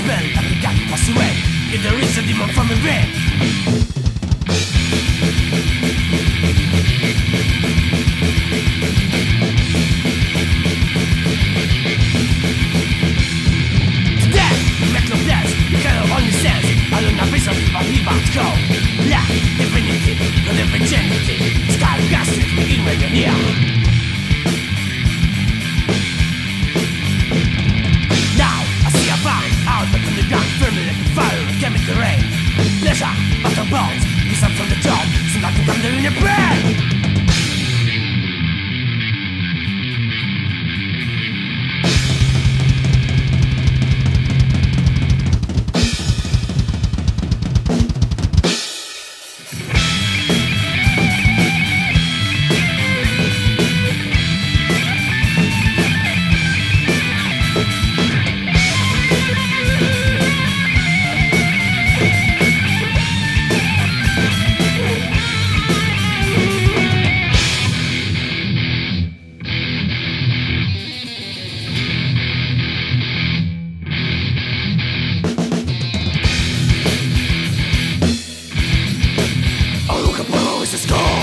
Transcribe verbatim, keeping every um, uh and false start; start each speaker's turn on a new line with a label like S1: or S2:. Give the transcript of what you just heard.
S1: smell like a cat pass away. If there is a demon from a red. Death, you make no plans, you cannot understand. I don't have reason to believe I'd go. Black, infinity, not infinity. Sky gas to begin when you're near. Now, I see a fire out back on the ground, firmly like a fire, a chemical rain. Pleasure, but on bones, you start from the top, so not to come there in your brain. Let's go!